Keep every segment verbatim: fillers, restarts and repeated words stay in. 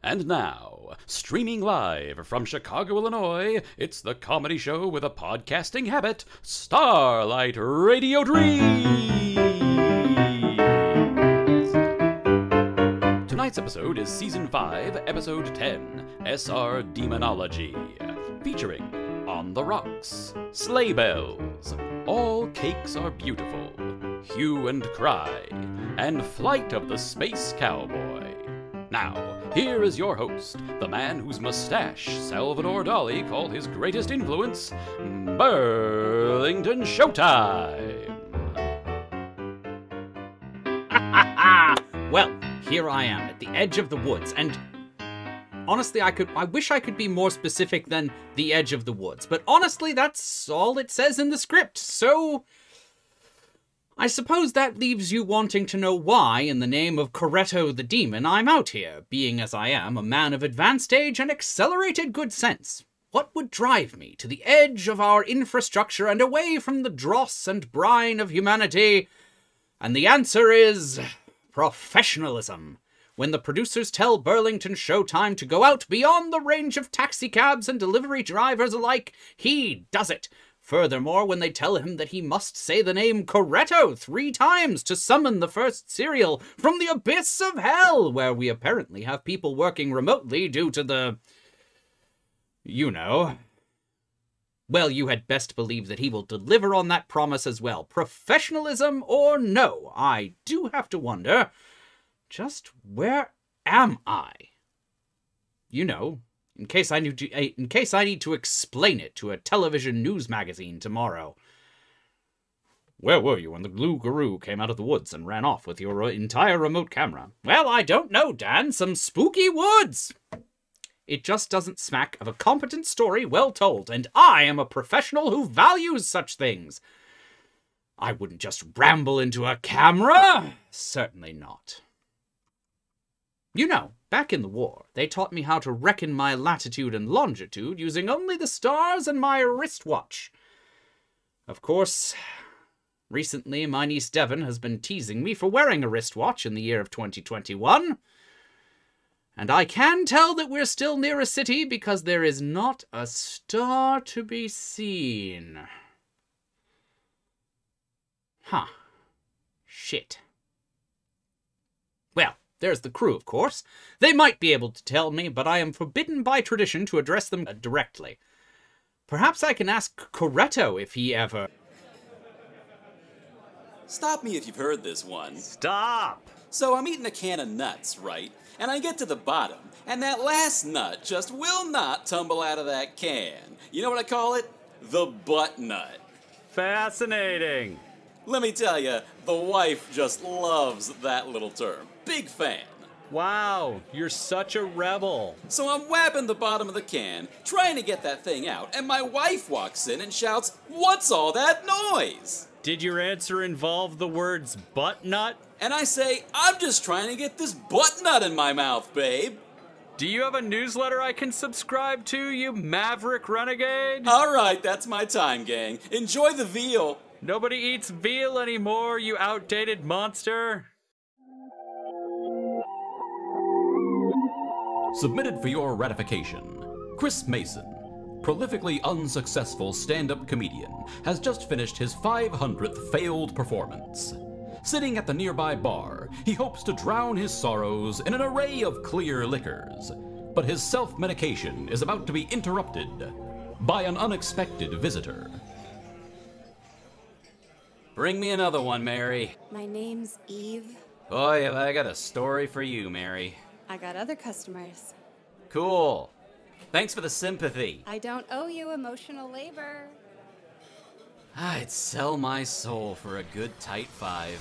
And now, streaming live from Chicago, Illinois, it's the comedy show with a podcasting habit, Starlight Radio Dreams! Tonight's episode is Season five, Episode ten, S R Demonology, featuring On the Rocks, Sleigh Bells, All Cakes Are Beautiful, Hue and Cry, and Flight of the Space Cowboy. Now, here is your host, the man whose mustache Salvador Dali called his greatest influence, Burlington Showtime! Well, here I am at the edge of the woods, and honestly, I could I wish I could be more specific than the edge of the woods, but honestly, that's all it says in the script, so I suppose that leaves you wanting to know why, in the name of Coretto the Demon, I'm out here, being as I am, a man of advanced age and accelerated good sense. What would drive me to the edge of our infrastructure and away from the dross and brine of humanity? And the answer is professionalism. When the producers tell Burlington Showtime to go out beyond the range of taxicabs and delivery drivers alike, he does it. Furthermore, when they tell him that he must say the name Coretto three times to summon the first cereal from the abyss of hell, where we apparently have people working remotely due to the... you know. Well, you had best believe that he will deliver on that promise as well. Professionalism or no, I do have to wonder, just where am I? You know, in case I need to, in case I need to explain it to a television news magazine tomorrow. Where were you when the Glue Guru came out of the woods and ran off with your entire remote camera? Well, I don't know, Dan. Some spooky woods. It just doesn't smack of a competent story well told, and I am a professional who values such things. I wouldn't just ramble into a camera. Certainly not. You know, back in the war, they taught me how to reckon my latitude and longitude using only the stars and my wristwatch. Of course, recently my niece Devon has been teasing me for wearing a wristwatch in the year of twenty twenty-one. And I can tell that we're still near a city because there is not a star to be seen. Huh. Shit. Well, there's the crew, of course. They might be able to tell me, but I am forbidden by tradition to address them directly. Perhaps I can ask Coretto if he ever... Stop me if you've heard this one. Stop! So I'm eating a can of nuts, right? And I get to the bottom, and that last nut just will not tumble out of that can. You know what I call it? The butt nut. Fascinating. Let me tell you, the wife just loves that little term. Big fan. Wow, you're such a rebel. So I'm whapping the bottom of the can, trying to get that thing out, and my wife walks in and shouts, "What's all that noise?" Did your answer involve the words butt nut? And I say, "I'm just trying to get this butt nut in my mouth, babe." Do you have a newsletter I can subscribe to, you maverick renegade? All right, that's my time, gang. Enjoy the veal. Nobody eats veal anymore, you outdated monster. Submitted for your ratification, Chris Mason, prolifically unsuccessful stand-up comedian, has just finished his five hundredth failed performance. Sitting at the nearby bar, he hopes to drown his sorrows in an array of clear liquors. But his self-medication is about to be interrupted by an unexpected visitor. Bring me another one, Mary. My name's Eve. Boy, have I got a story for you, Mary. I got other customers. Cool. Thanks for the sympathy. I don't owe you emotional labor. I'd sell my soul for a good tight five.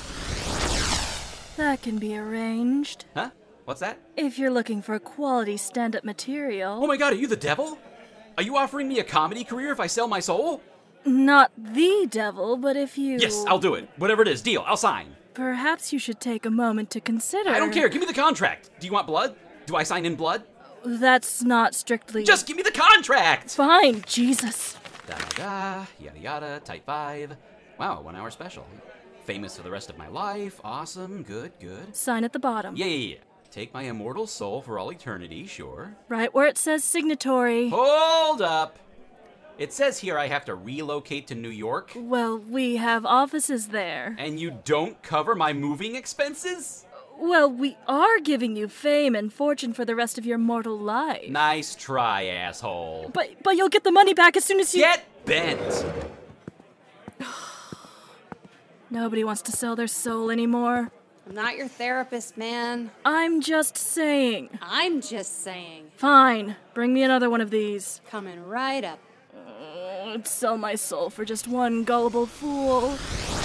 That can be arranged. Huh? What's that? If you're looking for quality stand-up material. Oh my god, are you the devil? Are you offering me a comedy career if I sell my soul? Not the devil, but if you... Yes, I'll do it. Whatever it is, deal. I'll sign. Perhaps you should take a moment to consider... I don't care. Give me the contract. Do you want blood? Do I sign in blood? That's not strictly... Just give me the contract! Fine, Jesus. Da-da-da, yada-yada, type five. Wow, one hour special. Famous for the rest of my life. Awesome, good, good. Sign at the bottom. Yeah, yeah, yeah. take my immortal soul for all eternity, sure. Right where it says signatory. Hold up! It says here I have to relocate to New York, Well, we have offices there. and you don't cover my moving expenses? Well, we are giving you fame and fortune for the rest of your mortal life. Nice try, asshole. But but you'll get the money back as soon as you... Get bent! Nobody wants to sell their soul anymore. I'm not your therapist, man. I'm just saying. I'm just saying. Fine, bring me another one of these. Coming right up. I'd sell my soul for just one gullible fool.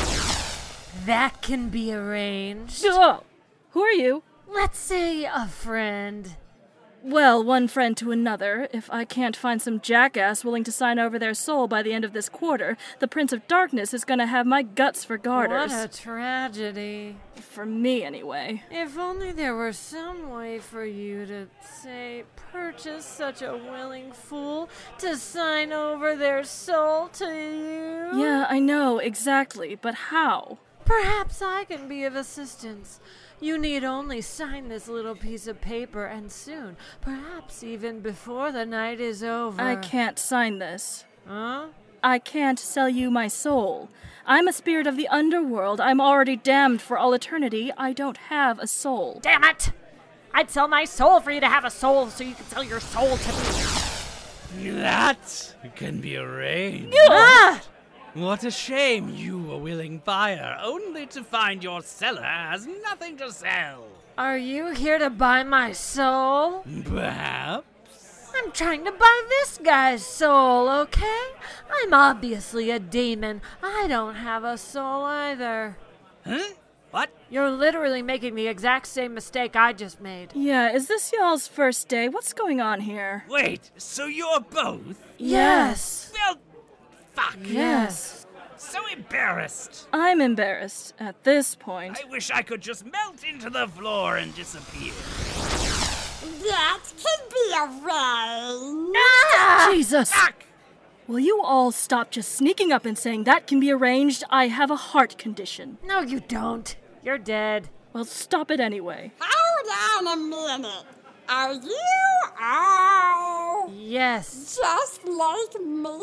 That can be arranged. Oh, who are you? Let's say a friend. Well, one friend to another. If I can't find some jackass willing to sign over their soul by the end of this quarter, the Prince of Darkness is gonna have my guts for garters. What a tragedy. For me, anyway. If only there were some way for you to, say, purchase such a willing fool to sign over their soul to you. Yeah, I know, exactly, but how? Perhaps I can be of assistance. You need only sign this little piece of paper, and soon, perhaps even before the night is over. I can't sign this. Huh? I can't sell you my soul. I'm a spirit of the underworld. I'm already damned for all eternity. I don't have a soul. Damn it! I'd sell my soul for you to have a soul so you can sell your soul to me. That can be arranged. Ah! What a shame you, a willing buyer, only to find your seller has nothing to sell. Are you here to buy my soul? Perhaps. I'm trying to buy this guy's soul, okay? I'm obviously a demon. I don't have a soul either. Huh? What? You're literally making the exact same mistake I just made. Yeah, is this y'all's first day? What's going on here? Wait, so you're both? Yes. Well, fuck. Yes. So embarrassed. I'm embarrassed at this point. I wish I could just melt into the floor and disappear. That can be arranged. Jesus! Fuck! Will you all stop just sneaking up and saying that can be arranged? I have a heart condition. No, you don't. You're dead. Well, stop it anyway. Hold on a minute. Are you all Yes. just like me?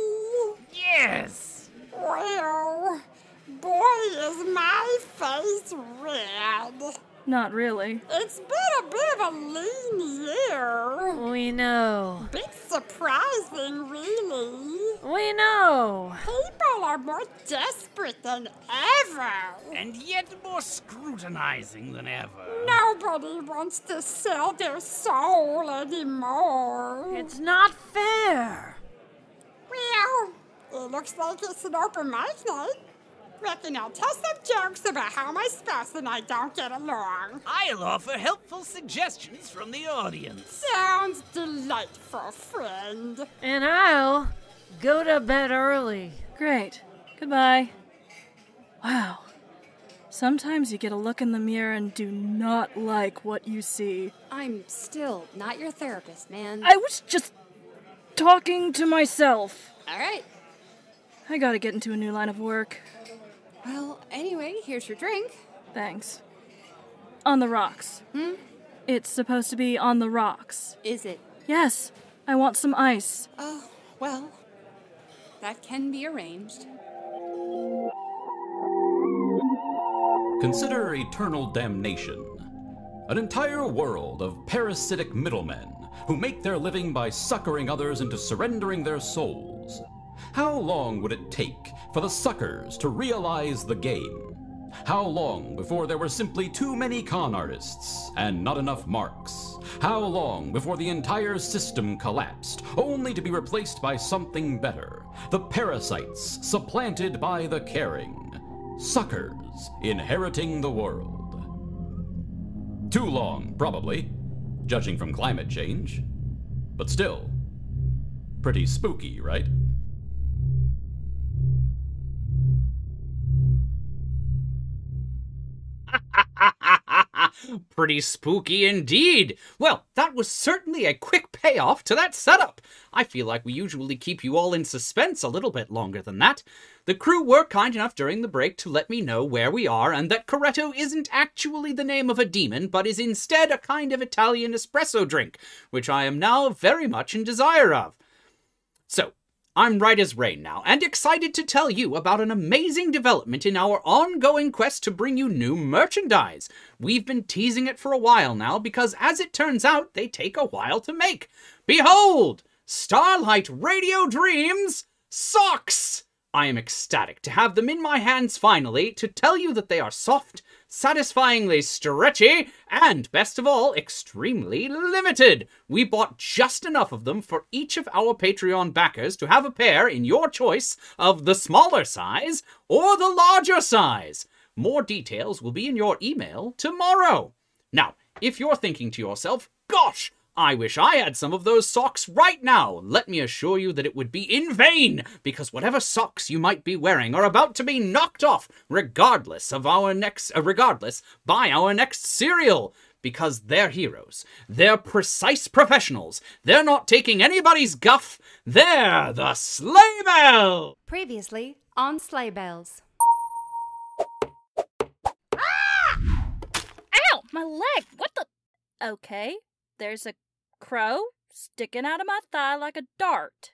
Yes. Well, boy, is my face red. Not really. It's been a bit of a lean year. We know. Bit surprising, really. We know. People are more desperate than ever. And yet more scrutinizing than ever. Nobody wants to sell their soul anymore. It's not fair. Well, it looks like it's an open mic night. Reckon I'll tell some jokes about how my spouse and I don't get along. I'll offer helpful suggestions from the audience. Sounds delightful, friend. And I'll go to bed early. Great. Goodbye. Wow. Sometimes you get a look in the mirror and do not like what you see. I'm still not your therapist, man. I was just talking to myself. All right. I gotta get into a new line of work. Well, anyway, here's your drink. Thanks. On the rocks. Hmm? It's supposed to be on the rocks. Is it? Yes. I want some ice. Oh, well, that can be arranged. Consider eternal damnation. An entire world of parasitic middlemen who make their living by suckering others into surrendering their souls. How long would it take for the suckers to realize the game? How long before there were simply too many con artists and not enough marks? How long before the entire system collapsed, only to be replaced by something better? The parasites supplanted by the caring. Suckers inheriting the world. Too long, probably, judging from climate change. But still, pretty spooky, right? Pretty spooky indeed. Well, that was certainly a quick payoff to that setup. I feel like we usually keep you all in suspense a little bit longer than that. The crew were kind enough during the break to let me know where we are and that Coretto isn't actually the name of a demon, but is instead a kind of Italian espresso drink, which I am now very much in desire of. So, I'm right as rain now, and excited to tell you about an amazing development in our ongoing quest to bring you new merchandise. We've been teasing it for a while now, because as it turns out, they take a while to make. Behold! Starlight Radio Dreams Socks! I am ecstatic to have them in my hands finally, to tell you that they are soft, satisfyingly stretchy, and, best of all, extremely limited. We bought just enough of them for each of our Patreon backers to have a pair in your choice of the smaller size or the larger size. More details will be in your email tomorrow. Now, if you're thinking to yourself, gosh, I wish I had some of those socks right now. Let me assure you that it would be in vain, because whatever socks you might be wearing are about to be knocked off, regardless of our next, uh, regardless, by our next cereal. Because they're heroes. They're precise professionals. They're not taking anybody's guff. They're the Sleigh Bell! Previously on Sleigh Bells. Ah! Ow! My leg! What the? Okay. There's a crow sticking out of my thigh like a dart.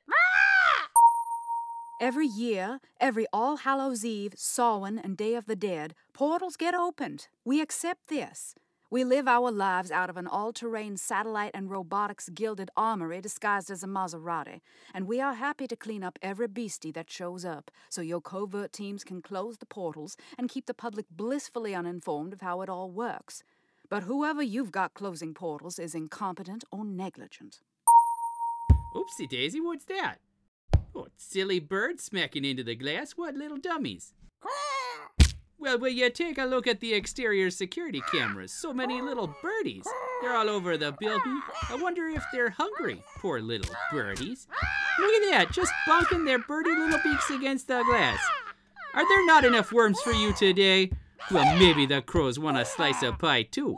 Every year, every All Hallows Eve, Samhain, and Day of the Dead, portals get opened. We accept this. We live our lives out of an all-terrain satellite and robotics gilded armory disguised as a Maserati, and we are happy to clean up every beastie that shows up, so your covert teams can close the portals and keep the public blissfully uninformed of how it all works. But whoever you've got closing portals is incompetent or negligent. Oopsie daisy, what's that? Oh, silly bird smacking into the glass. What little dummies? Well, will you take a look at the exterior security cameras? So many little birdies. They're all over the building. I wonder if they're hungry. Poor little birdies. Look at that, just bunking their birdie little beaks against the glass. Are there not enough worms for you today? Well, maybe the crows want a slice of pie, too.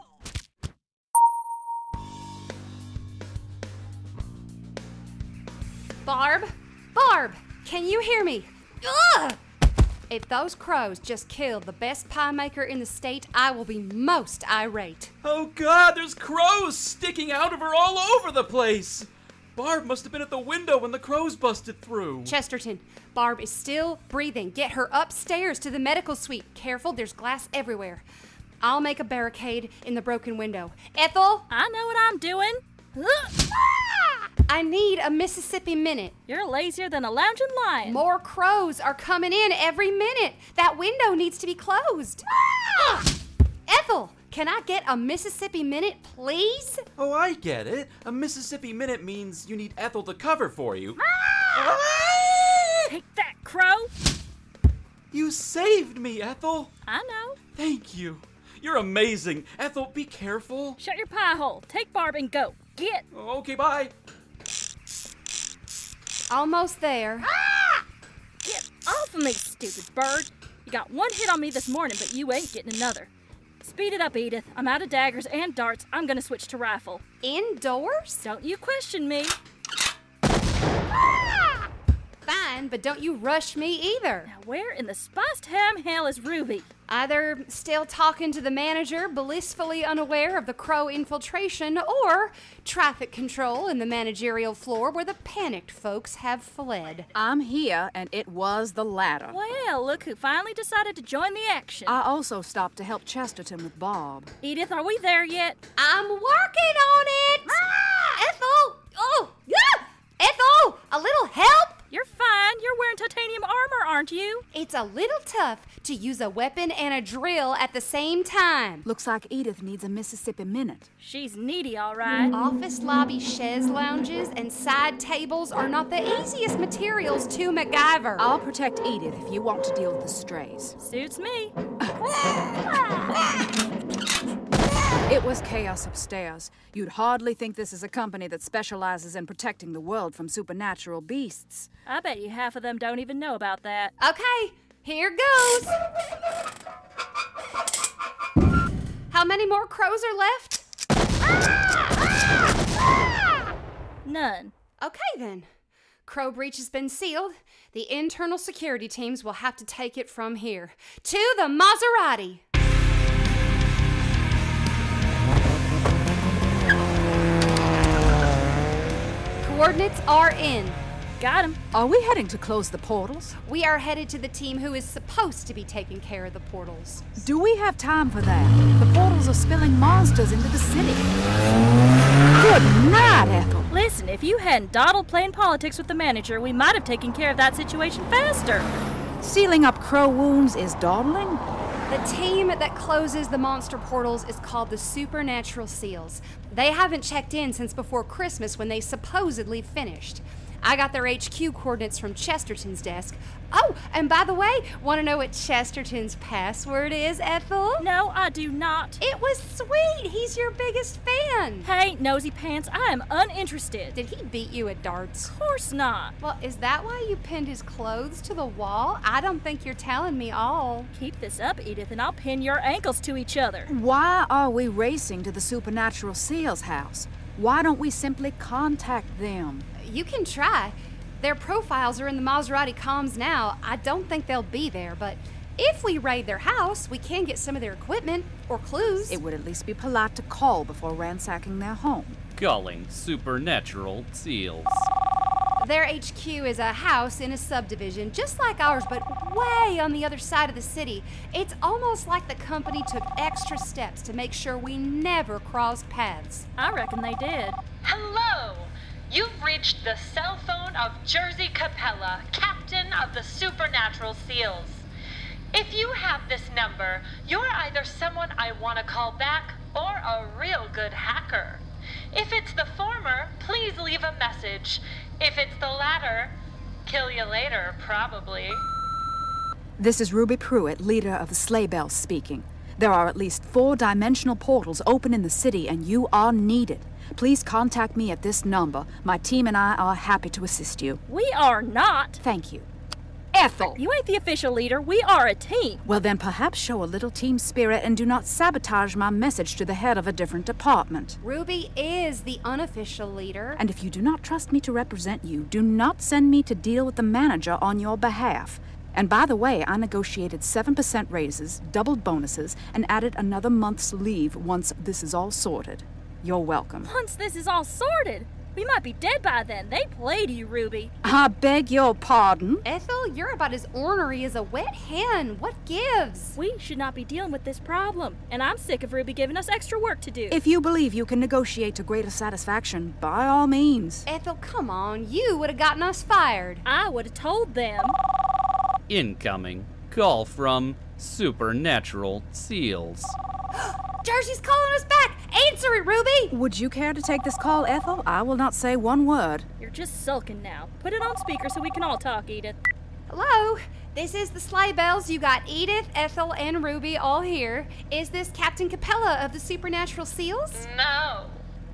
Barb? Barb! Can you hear me? Ugh! If those crows just killed the best pie maker in the state, I will be most irate. Oh God, there's crows sticking out of her all over the place! Barb must have been at the window when the crows busted through. Chesterton, Barb is still breathing. Get her upstairs to the medical suite. Careful, there's glass everywhere. I'll make a barricade in the broken window. Ethel? I know what I'm doing. I need a Mississippi Minute. You're lazier than a lounging lion. More crows are coming in every minute. That window needs to be closed. Ethel, can I get a Mississippi Minute, please? Oh, I get it. A Mississippi Minute means you need Ethel to cover for you. Take that, crow. You saved me, Ethel. I know. Thank you. You're amazing. Ethel, be careful. Shut your pie hole. Take Barb and go. Get. Okay, bye. Almost there. Get off of me, stupid bird. You got one hit on me this morning, but you ain't getting another. Speed it up, Edith. I'm out of daggers and darts. I'm gonna switch to rifle. Indoors? Don't you question me. Fine, but don't you rush me either. Now, where in the spiced ham hell is Ruby? Either still talking to the manager, blissfully unaware of the crow infiltration, or traffic control in the managerial floor where the panicked folks have fled. I'm here, and it was the latter. Well, look who finally decided to join the action. I also stopped to help Chesterton with Bob. Edith, are we there yet? I'm working on it! Ah! Ethel! Oh! Ah! Ethel! A little help? You're fine. You're wearing titanium armor, aren't you? It's a little tough to use a weapon and a drill at the same time. Looks like Edith needs a Mississippi Minute. She's needy, all right. Office lobby chaise lounges and side tables are not the easiest materials to MacGyver. I'll protect Edith if you want to deal with the strays. Suits me. It was chaos upstairs. You'd hardly think this is a company that specializes in protecting the world from supernatural beasts. I bet you half of them don't even know about that. Okay, here goes. How many more crows are left? None. Okay, then. Crow Breach has been sealed. The internal security teams will have to take it from here. To the Maserati! Coordinates are in. Got him. Are we heading to close the portals? We are headed to the team who is supposed to be taking care of the portals. Do we have time for that? The portals are spilling monsters into the city. Good night, Ethel. Listen, if you hadn't dawdled playing politics with the manager, we might have taken care of that situation faster. Sealing up crow wounds is dawdling? The team that closes the monster portals is called the Supernatural Seals. They haven't checked in since before Christmas when they supposedly finished. I got their H Q coordinates from Chesterton's desk. Oh, and by the way, want to know what Chesterton's password is, Ethel? No, I do not. It was sweet. He's your biggest fan. Hey, nosy pants, I am uninterested. Did he beat you at darts? Of course not. Well, is that why you pinned his clothes to the wall? I don't think you're telling me all. Keep this up, Edith, and I'll pin your ankles to each other. Why are we racing to the Supernatural Seals house? Why don't we simply contact them? You can try. Their profiles are in the Maserati comms now. I don't think they'll be there, but if we raid their house, we can get some of their equipment or clues. It would at least be polite to call before ransacking their home. Calling Supernatural Seals. Their H Q is a house in a subdivision, just like ours, but way on the other side of the city. It's almost like the company took extra steps to make sure we never crossed paths. I reckon they did. Hello! You've reached the cell phone of Jersey Capella, captain of the Supernatural Seals. If you have this number, you're either someone I want to call back or a real good hacker. If it's the former, please leave a message. If it's the latter, kill you later, probably. This is Ruby Pruitt, leader of the Sleigh Bells, speaking. There are at least four dimensional portals open in the city, and you are needed. Please contact me at this number. My team and I are happy to assist you. We are not. Thank you. Ethel! You ain't the official leader. We are a team. Well, then perhaps show a little team spirit and do not sabotage my message to the head of a different department. Ruby is the unofficial leader. And if you do not trust me to represent you, do not send me to deal with the manager on your behalf. And by the way, I negotiated seven percent raises, doubled bonuses, and added another month's leave once this is all sorted. You're welcome. Once this is all sorted, we might be dead by then. They played you, Ruby. I beg your pardon? Ethel, you're about as ornery as a wet hen. What gives? We should not be dealing with this problem, and I'm sick of Ruby giving us extra work to do. If you believe you can negotiate to greater satisfaction, by all means. Ethel, come on. You would have gotten us fired. I would have told them. Incoming. Call from Supernatural Seals. Jersey's calling us back! Answer it, Ruby! Would you care to take this call, Ethel? I will not say one word. You're just sulking now. Put it on speaker so we can all talk, Edith. Hello? This is the Sleigh Bells. You got Edith, Ethel, and Ruby all here. Is this Captain Capella of the Supernatural Seals? No.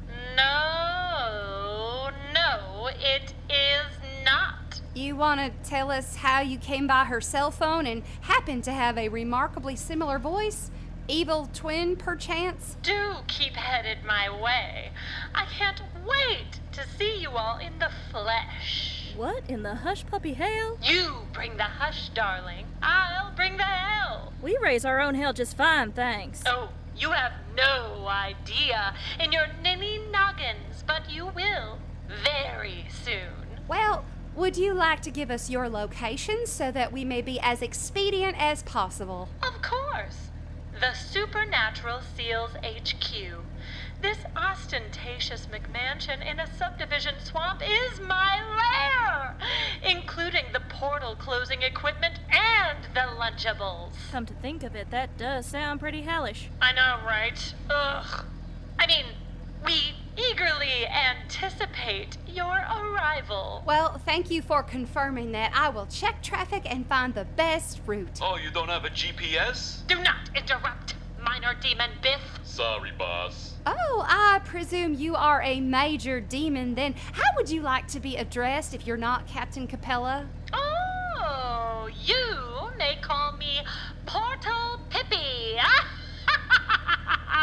No. No, it is not. You want to tell us how you came by her cell phone and happened to have a remarkably similar voice? Evil twin, perchance? Do keep headed my way. I can't wait to see you all in the flesh. What in the hush puppy hell? You bring the hush, darling. I'll bring the hell. We raise our own hell just fine, thanks. Oh, you have no idea in your ninny noggins, but you will very soon. Well, would you like to give us your location so that we may be as expedient as possible? Of course. The Supernatural Seals H Q. This ostentatious McMansion in a subdivision swamp is my lair, including the portal closing equipment and the Lunchables. Come to think of it, that does sound pretty hellish. I know, right? Ugh. I mean, we eagerly anticipate your arrival. Well, thank you for confirming that. I will check traffic and find the best route. Oh, you don't have a G P S? Do not interrupt, minor demon Biff. Sorry, boss. Oh, I presume you are a major demon then. How would you like to be addressed if you're not Captain Capella? Oh, you may call me Portal Pippi.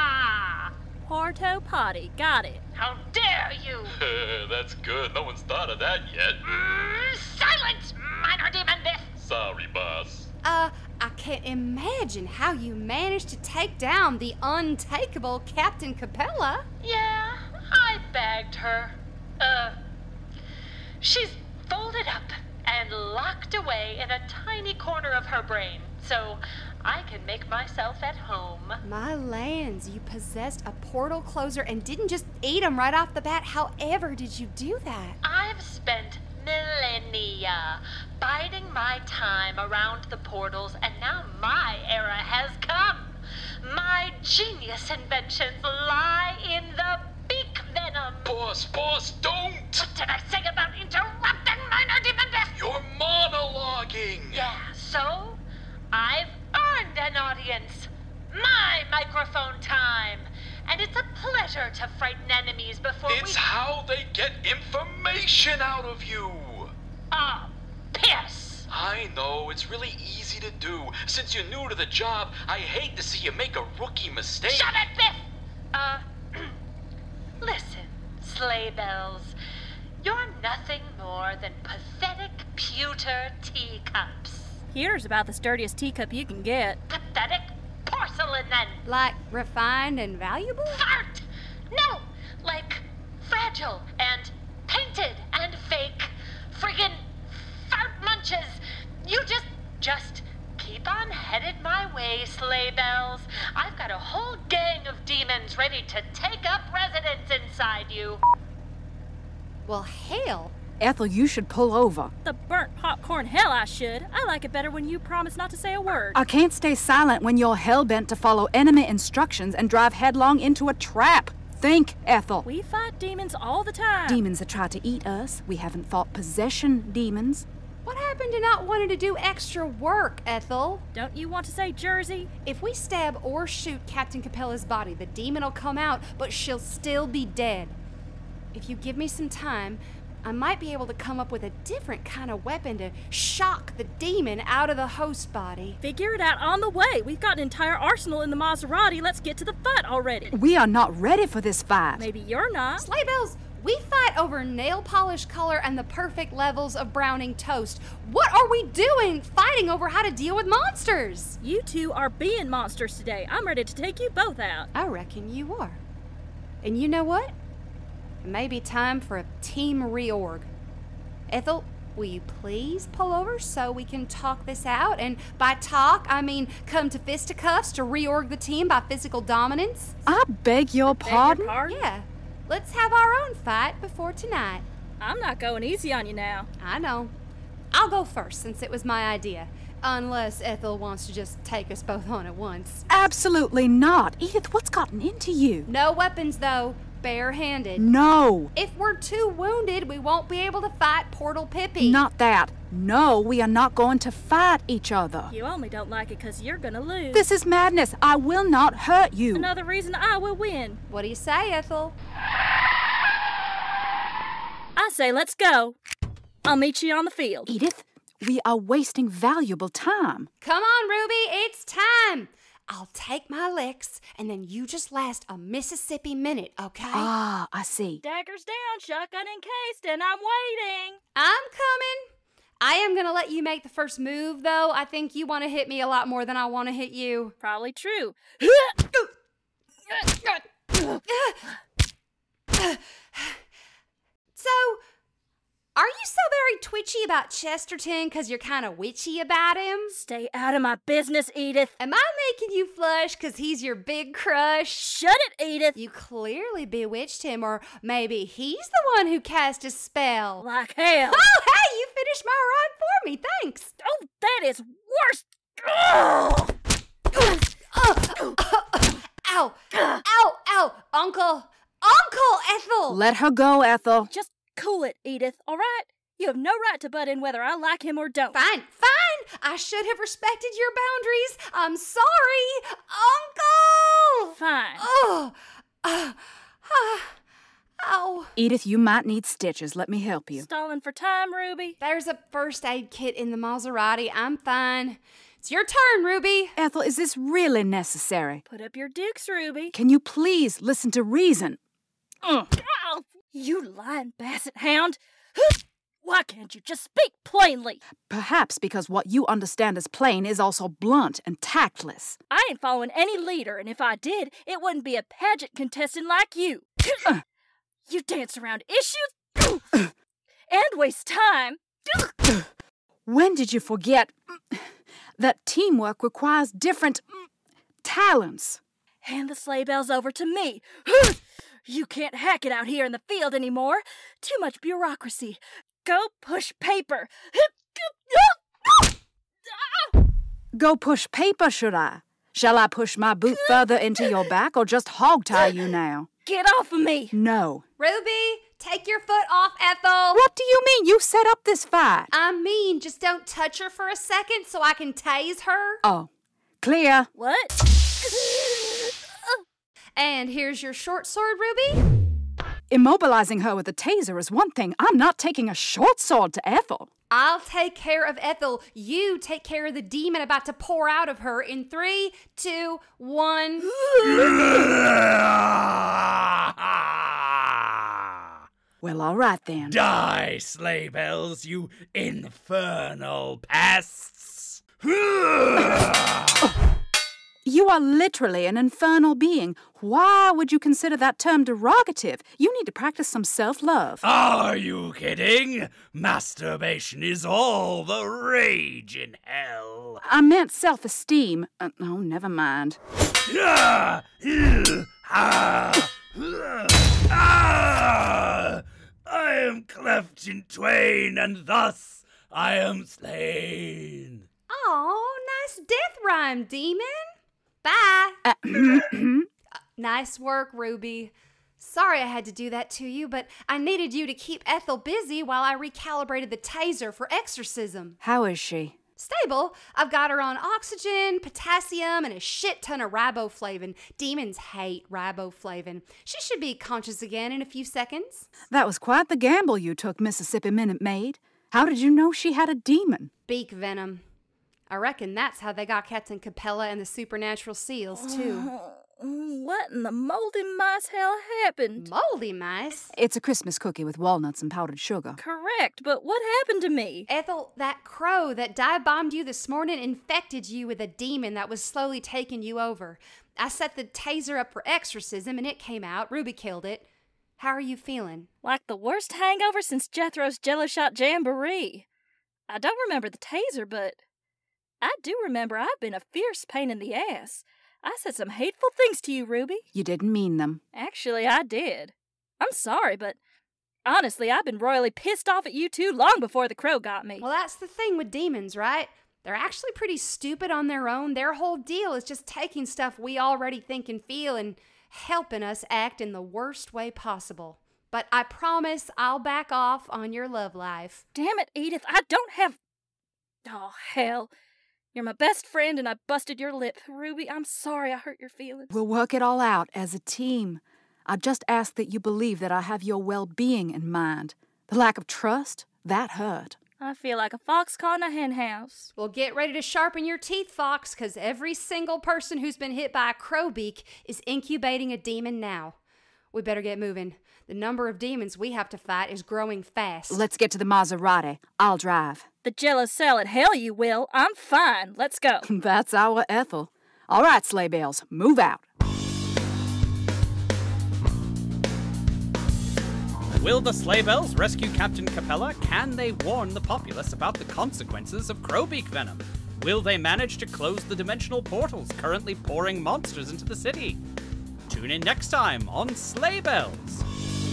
Porto Potty. Got it. How dare you! That's good. No one's thought of that yet. Mm, silence, minor demon Biff! Sorry, boss. Uh, I can't imagine how you managed to take down the untakeable Captain Capella. Yeah, I bagged her. Uh, she's folded up and locked away in a tiny corner of her brain, so I can make myself at home. My lands, you possessed a portal closer and didn't just eat him right off the bat. However did you do that? I've spent millennia biding my time around the portals, and now my era has come. My genius inventions lie in the beak venom. Boss, boss, don't! What did I say about interrupting minor demon Biff? You're monologuing! Yeah, so I've earned an audience. My microphone time. And it's a pleasure to frighten enemies before we... It's how they get information out of you! Ah, Pierce! I know, it's really easy to do. Since you're new to the job, I hate to see you make a rookie mistake. Shut it, Biff! Uh, listen, sleigh bells. You're nothing more than pathetic pewter teacups. Here's about the sturdiest teacup you can get. Pathetic porcelain, then. Like refined and valuable? Fart! No! Like fragile and painted and fake. Friggin' fart munches. You just, just keep on headed my way, sleigh bells. I've got a whole gang of demons ready to take up residence inside you. Well, hell. Ethel, you should pull over. The burnt popcorn hell I should. I like it better when you promise not to say a word. I can't stay silent when you're hell-bent to follow enemy instructions and drive headlong into a trap. Think, Ethel. We fight demons all the time. Demons that try to eat us. We haven't fought possession demons. What happened to not wanting to do extra work, Ethel? Don't you want to say Jersey? If we stab or shoot Captain Capella's body, the demon will come out, but she'll still be dead. If you give me some time, I might be able to come up with a different kind of weapon to shock the demon out of the host body. Figure it out on the way. We've got an entire arsenal in the Maserati. Let's get to the fight already. We are not ready for this fight. Maybe you're not. Sleigh bells, we fight over nail polish color and the perfect levels of browning toast. What are we doing fighting over how to deal with monsters? You two are being monsters today. I'm ready to take you both out. I reckon you are. And you know what? It may be time for a team reorg. Ethel, will you please pull over so we can talk this out? And by talk, I mean come to fisticuffs to reorg the team by physical dominance. I beg your pardon? Beg your pardon? Yeah. Let's have our own fight before tonight. I'm not going easy on you now. I know. I'll go first since it was my idea. Unless Ethel wants to just take us both on at once. Absolutely not. Edith, what's gotten into you? No weapons, though. Barehanded. No. If we're too wounded, we won't be able to fight Portal Pippi. Not that. No, we are not going to fight each other. You only don't like it because you're gonna lose. This is madness. I will not hurt you. Another reason I will win. What do you say, Ethel? I say let's go. I'll meet you on the field. Edith, we are wasting valuable time. Come on, Ruby, it's time. I'll take my licks, and then you just last a Mississippi minute, okay? Ah, I see. Daggers down, shotgun encased, and I'm waiting. I'm coming. I am going to let you make the first move, though. I think you want to hit me a lot more than I want to hit you. Probably true. So, are you so very twitchy about Chesterton because you're kind of witchy about him? Stay out of my business, Edith. Am I making you flush because he's your big crush? Shut it, Edith. You clearly bewitched him, or maybe he's the one who cast a spell. Like hell. Oh, hey, you finished my rhyme for me. Thanks. Oh, that is worse. Oh. Ow, ow, ow, Uncle, Uncle Ethel. Let her go, Ethel. Just cool it, Edith, all right? You have no right to butt in whether I like him or don't. Fine, fine. I should have respected your boundaries. I'm sorry, Uncle. Fine. Oh, uh, uh, ow. Edith, you might need stitches. Let me help you. Stalling for time, Ruby. There's a first aid kit in the Maserati. I'm fine. It's your turn, Ruby. Ethel, is this really necessary? Put up your dukes, Ruby. Can you please listen to reason? Oh, you lying basset hound. Why can't you just speak plainly? Perhaps because what you understand as plain is also blunt and tactless. I ain't following any leader, and if I did, it wouldn't be a pageant contestant like you. Uh. You dance around issues uh. and waste time. When did you forget that teamwork requires different talents? Hand the sleigh bells over to me. You can't hack it out here in the field anymore. Too much bureaucracy. Go push paper. Go push paper, should I? Shall I push my boot further into your back or just hog-tie you now? Get off of me. No. Ruby, take your foot off Ethel. What do you mean? You set up this fight. I mean, just don't touch her for a second so I can tase her. Oh, clear. What? And here's your short sword, Ruby. Immobilizing her with a taser is one thing. I'm not taking a short sword to Ethel. I'll take care of Ethel. You take care of the demon about to pour out of her in three, two, one. Well, all right then. Die, sleigh bells, you infernal pests! You are literally an infernal being. Why would you consider that term derogative? You need to practice some self-love. Are you kidding? Masturbation is all the rage in hell. I meant self-esteem. Uh, oh, never mind. Ah, ah, ah, I am cleft in twain, and thus I am slain. Oh, nice death rhyme, demon. Bye. Uh, nice work, Ruby. Sorry I had to do that to you, but I needed you to keep Ethel busy while I recalibrated the taser for exorcism. How is she? Stable. I've got her on oxygen, potassium, and a shit ton of riboflavin. Demons hate riboflavin. She should be conscious again in a few seconds. That was quite the gamble you took, Mississippi Minute Maid. How did you know she had a demon? Beak venom. I reckon that's how they got Captain Capella and the supernatural seals, too. What in the moldy mice hell happened? Moldy mice? It's a Christmas cookie with walnuts and powdered sugar. Correct, but what happened to me? Ethel, that crow that dive-bombed you this morning infected you with a demon that was slowly taking you over. I set the taser up for exorcism and it came out. Ruby killed it. How are you feeling? Like the worst hangover since Jethro's Jello Shot Jamboree. I don't remember the taser, but I do remember I've been a fierce pain in the ass. I said some hateful things to you, Ruby. You didn't mean them. Actually, I did. I'm sorry, but honestly, I've been royally pissed off at you two long before the crow got me. Well, that's the thing with demons, right? They're actually pretty stupid on their own. Their whole deal is just taking stuff we already think and feel and helping us act in the worst way possible. But I promise I'll back off on your love life. Damn it, Edith, I don't have... Oh, hell. You're my best friend and I busted your lip. Ruby, I'm sorry I hurt your feelings. We'll work it all out as a team. I just ask that you believe that I have your well-being in mind. The lack of trust, that hurt. I feel like a fox caught in a hen house. Well, get ready to sharpen your teeth, Fox, because every single person who's been hit by a crowbeak is incubating a demon now. We better get moving. The number of demons we have to fight is growing fast. Let's get to the Maserati. I'll drive. The Jello salad, hell you will. I'm fine. Let's go. That's our Ethel. All right, sleigh bells, move out. Will the sleigh bells rescue Captain Capella? Can they warn the populace about the consequences of crowbeak venom? Will they manage to close the dimensional portals currently pouring monsters into the city? Tune in next time on Sleigh Bells.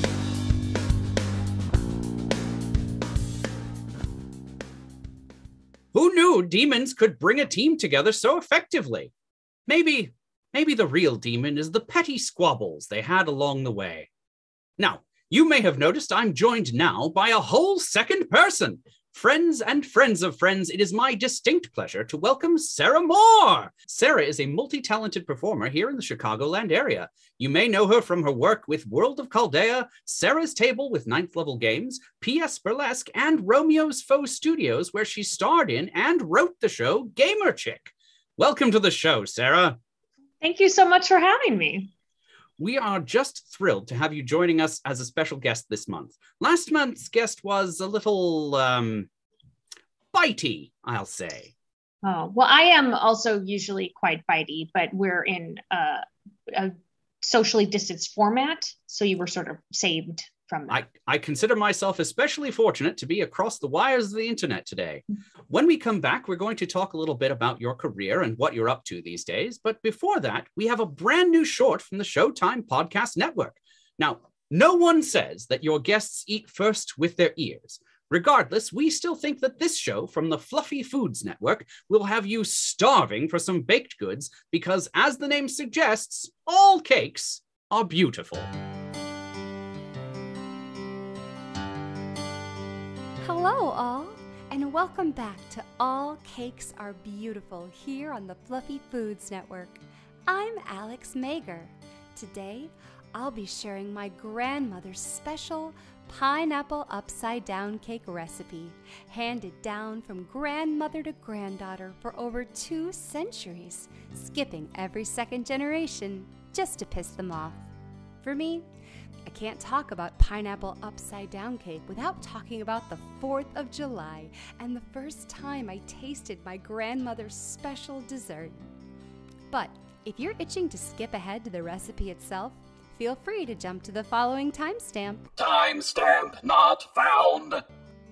Who knew demons could bring a team together so effectively? Maybe, maybe the real demon is the petty squabbles they had along the way. Now, you may have noticed I'm joined now by a whole second person. Friends and friends of friends, it is my distinct pleasure to welcome Sarah Moore. Sarah is a multi-talented performer here in the Chicagoland area. You may know her from her work with World of Chaldea, Sarah's Table with Ninth Level Games, P S Burlesque, and Romeo's Faux Studios, where she starred in and wrote the show Gamer Chick. Welcome to the show, Sarah. Thank you so much for having me. We are just thrilled to have you joining us as a special guest this month. Last month's guest was a little, um, bitey, I'll say. Oh, well, I am also usually quite bitey, but we're in uh, a socially distanced format, so you were sort of saved from that. I, I consider myself especially fortunate to be across the wires of the internet today. When we come back, we're going to talk a little bit about your career and what you're up to these days. But before that, we have a brand new short from the Showtime Podcast Network. Now, no one says that your guests eat first with their ears. Regardless, we still think that this show from the Fluffy Foods Network will have you starving for some baked goods because, as the name suggests, all cakes are beautiful. Hello, all, and welcome back to All Cakes Are Beautiful here on the Fluffy Foods Network. I'm Alex Mager. Today, I'll be sharing my grandmother's special pineapple upside-down cake recipe, handed down from grandmother to granddaughter for over two centuries, skipping every second generation just to piss them off. For me, I can't talk about pineapple upside-down cake without talking about the fourth of July and the first time I tasted my grandmother's special dessert. But if you're itching to skip ahead to the recipe itself, feel free to jump to the following timestamp. Timestamp not found.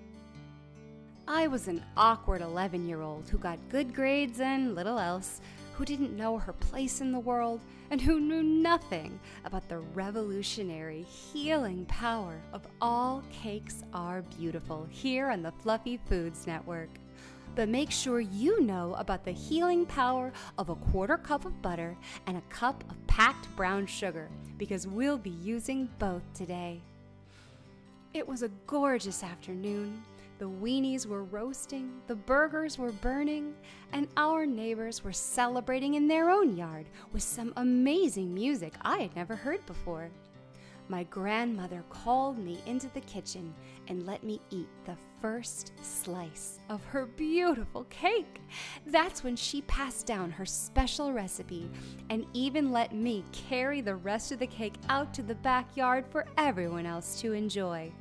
I was an awkward eleven-year-old who got good grades and little else, who didn't know her place in the world, and who knew nothing about the revolutionary, healing power of All Cakes Are Beautiful here on the Fluffy Foods Network. But make sure you know about the healing power of a quarter cup of butter and a cup of packed brown sugar, because we'll be using both today. It was a gorgeous afternoon. The weenies were roasting, the burgers were burning, and our neighbors were celebrating in their own yard with some amazing music I had never heard before. My grandmother called me into the kitchen and let me eat the first slice of her beautiful cake. That's when she passed down her special recipe and even let me carry the rest of the cake out to the backyard for everyone else to enjoy.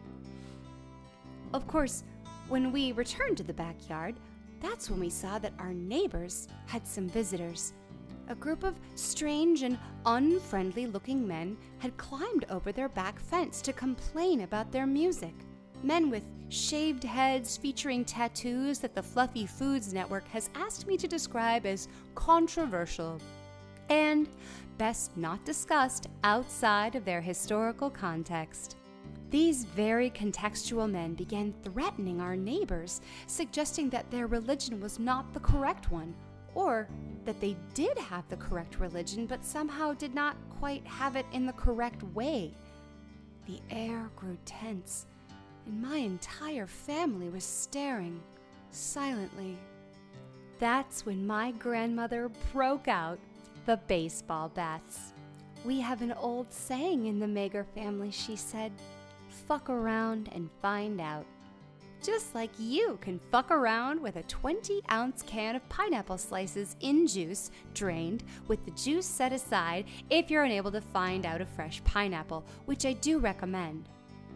Of course, when we returned to the backyard, that's when we saw that our neighbors had some visitors. A group of strange and unfriendly-looking men had climbed over their back fence to complain about their music. Men with shaved heads featuring tattoos that the Fluffy Foods Network has asked me to describe as controversial and best not discussed outside of their historical context. These very contextual men began threatening our neighbors, suggesting that their religion was not the correct one, or that they did have the correct religion but somehow did not quite have it in the correct way. The air grew tense, and my entire family was staring, silently. That's when my grandmother broke out the baseball bats. We have an old saying in the Mager family, she said. Fuck around and find out. Just like you can fuck around with a twenty ounce can of pineapple slices in juice, drained, with the juice set aside if you're unable to find out a fresh pineapple, which I do recommend.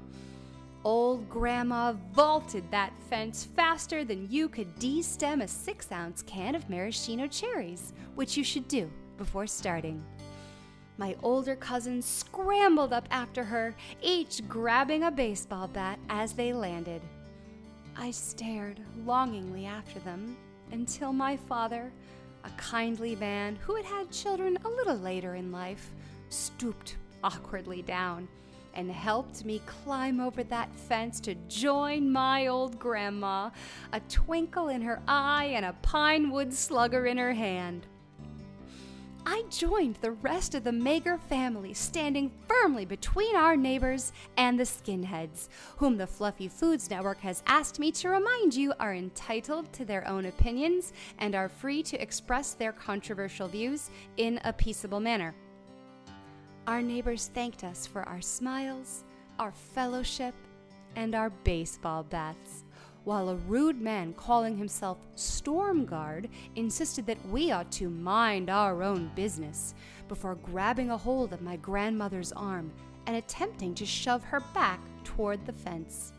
Old Grandma vaulted that fence faster than you could de-stem a six ounce can of maraschino cherries, which you should do before starting. My older cousins scrambled up after her, each grabbing a baseball bat as they landed. I stared longingly after them until my father, a kindly man who had had children a little later in life, stooped awkwardly down and helped me climb over that fence to join my old grandma, a twinkle in her eye and a pine wood slugger in her hand. I joined the rest of the Mager family, standing firmly between our neighbors and the skinheads, whom the Fluffy Foods Network has asked me to remind you are entitled to their own opinions and are free to express their controversial views in a peaceable manner. Our neighbors thanked us for our smiles, our fellowship, and our baseball bats, while a rude man calling himself Stormguard insisted that we ought to mind our own business before grabbing a hold of my grandmother's arm and attempting to shove her back toward the fence.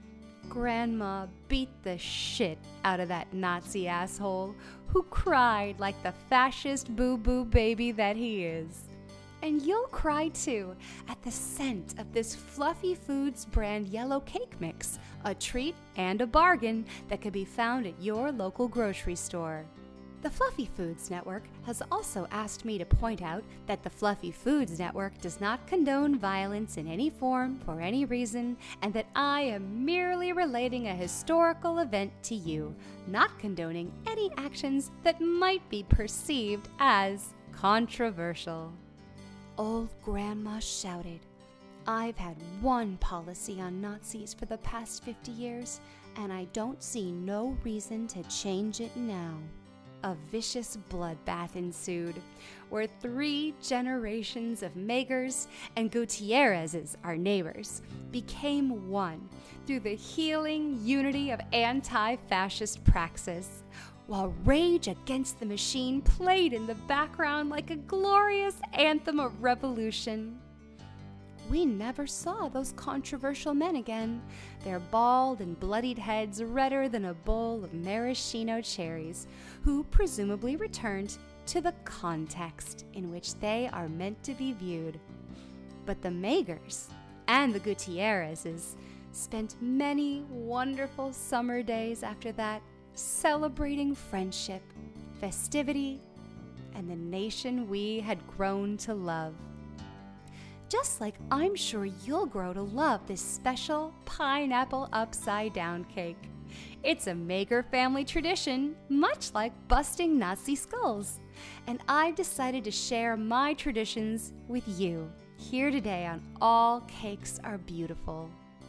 Grandma beat the shit out of that Nazi asshole who cried like the fascist boo-boo baby that he is. And you'll cry too at the scent of this Fluffy Foods brand yellow cake mix, a treat and a bargain that can be found at your local grocery store. The Fluffy Foods Network has also asked me to point out that the Fluffy Foods Network does not condone violence in any form for any reason, and that I am merely relating a historical event to you, not condoning any actions that might be perceived as controversial. Old Grandma shouted, "I've had one policy on Nazis for the past fifty years, and I don't see no reason to change it now." A vicious bloodbath ensued, where three generations of Magers and Gutierrezes, our neighbors, became one through the healing unity of anti-fascist praxis, while Rage Against the Machine played in the background like a glorious anthem of revolution. We never saw those controversial men again, their bald and bloodied heads redder than a bowl of maraschino cherries, who presumably returned to the context in which they are meant to be viewed. But the Magers and the Gutierrezes spent many wonderful summer days after that, celebrating friendship, festivity, and the nation we had grown to love. Just like I'm sure you'll grow to love this special pineapple upside-down cake. It's a Mager family tradition, much like busting Nazi skulls. And I've decided to share my traditions with you here today on All Cakes Are Beautiful.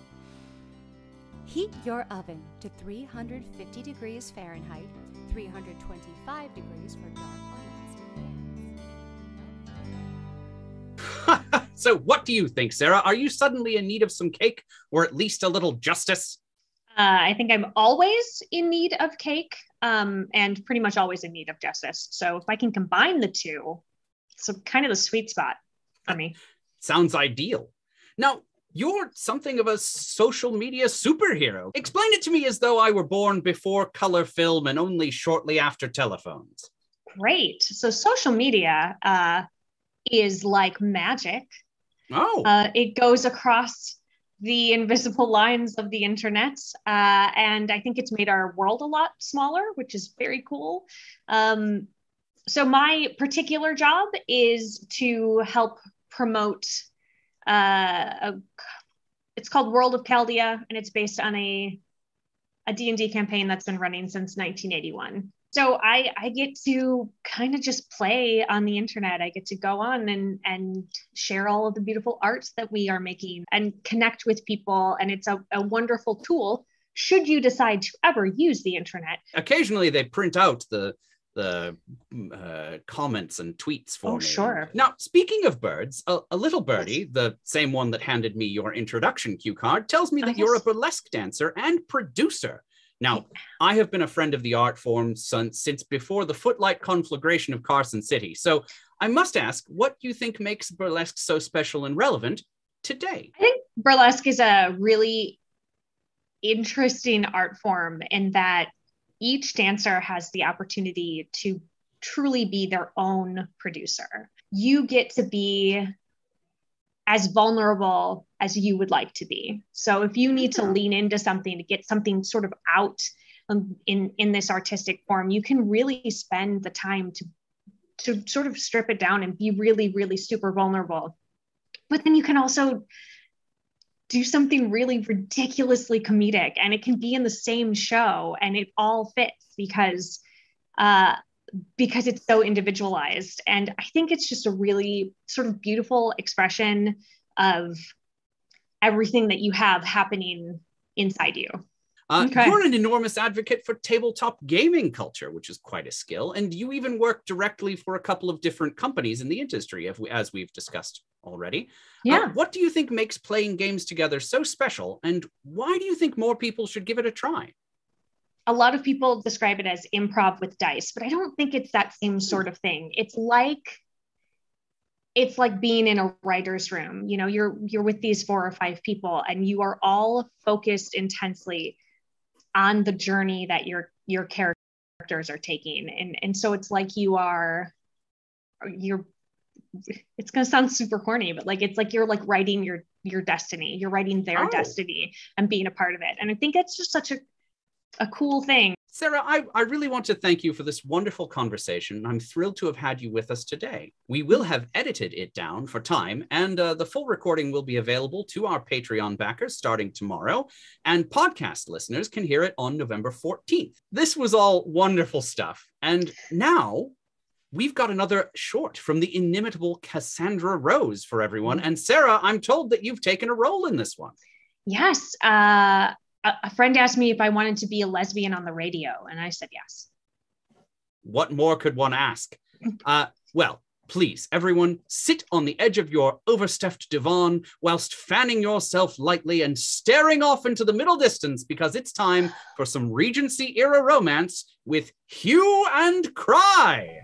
Heat your oven to three hundred fifty degrees Fahrenheit, three hundred twenty-five degrees for dark or non-stick. So what do you think, Sarah? Are you suddenly in need of some cake, or at least a little justice? Uh, I think I'm always in need of cake, um, and pretty much always in need of justice. So if I can combine the two, it's a, kind of the sweet spot for me. Sounds ideal. Now, you're something of a social media superhero. Explain it to me as though I were born before color film and only shortly after telephones. Great. So social media uh, is like magic. Oh. Uh, it goes across the invisible lines of the internet. Uh, and I think it's made our world a lot smaller, which is very cool. Um, so my particular job is to help promote Uh, a, it's called World of Chaldea, and it's based on a a D and D campaign that's been running since nineteen eighty-one. So I, I get to kind of just play on the internet. I get to go on and, and share all of the beautiful art that we are making and connect with people. And it's a, a wonderful tool should you decide to ever use the internet. Occasionally they print out the the uh, comments and tweets for oh, me. Sure. Now, speaking of birds, a, a little birdie, the same one that handed me your introduction cue card, tells me that oh, yes. you're a burlesque dancer and producer. Now, I have been a friend of the art form since, since before the footlight conflagration of Carson City. So I must ask, what do you think makes burlesque so special and relevant today? I think burlesque is a really interesting art form in that each dancer has the opportunity to truly be their own producer. You get to be as vulnerable as you would like to be. So if you need to lean into something to get something sort of out um, in, in this artistic form, you can really spend the time to, to sort of strip it down and be really, really super vulnerable. But then you can also do something really ridiculously comedic, and it can be in the same show and it all fits because uh, because it's so individualized. And I think it's just a really sort of beautiful expression of everything that you have happening inside you. Uh, Okay. You're an enormous advocate for tabletop gaming culture, which is quite a skill. And you even work directly for a couple of different companies in the industry, as we- as we've discussed already. Yeah. Uh, what do you think makes playing games together so special? And why do you think more people should give it a try? A lot of people describe it as improv with dice, but I don't think it's that same sort of thing. It's like it's like being in a writer's room. You know, you're you're with these four or five people and you are all focused intensely on the journey that your your characters are taking. And and so it's like you are you're it's gonna sound super corny, but like it's like you're like writing your your destiny. You're writing their Oh. destiny and being a part of it. And I think it's just such a a cool thing. Sarah, I, I really want to thank you for this wonderful conversation. I'm thrilled to have had you with us today. We will have edited it down for time, and uh, the full recording will be available to our Patreon backers starting tomorrow, and podcast listeners can hear it on November fourteenth. This was all wonderful stuff, and now we've got another short from the inimitable Cassandra Rose for everyone. And Sarah, I'm told that you've taken a role in this one. Yes. Uh, a, a friend asked me if I wanted to be a lesbian on the radio, and I said yes. What more could one ask? Uh, well, please, everyone, sit on the edge of your overstuffed divan whilst fanning yourself lightly and staring off into the middle distance, because it's time for some Regency-era romance with Hue and Cry.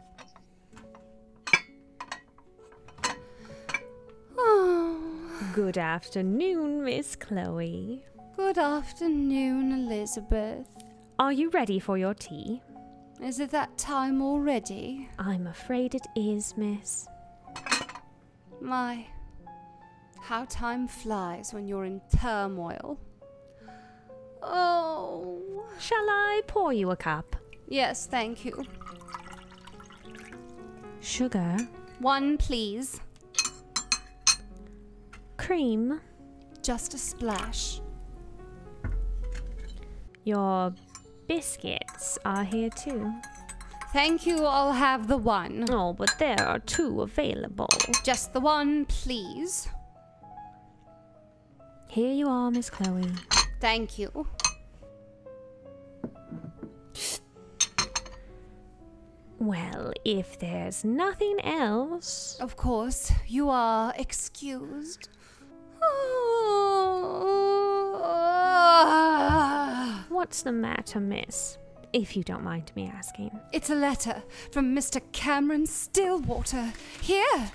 Good afternoon, Miss Chloe. Good afternoon, Elizabeth. Are you ready for your tea? Is it that time already? I'm afraid it is, miss. My, how time flies when you're in turmoil. Oh. Shall I pour you a cup? Yes, thank you. Sugar? One, please. Cream? Just a splash. Your biscuits are here too. Thank you, I'll have the one. Oh, but there are two available. Just the one, please. Here you are, Miss Chloe. Thank you. Well, if there's nothing else... Of course, you are excused. What's the matter, miss? If you don't mind me asking. It's a letter from Mister Cameron Stillwater. Here.